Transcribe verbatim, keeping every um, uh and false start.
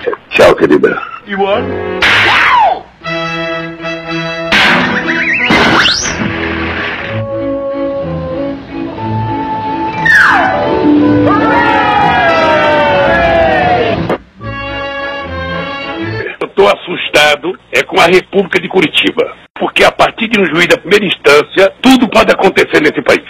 Tchau, querida. You want? Eu estou assustado é com a República de Curitiba, porque a partir de um juiz da primeira instância, tudo pode acontecer nesse país.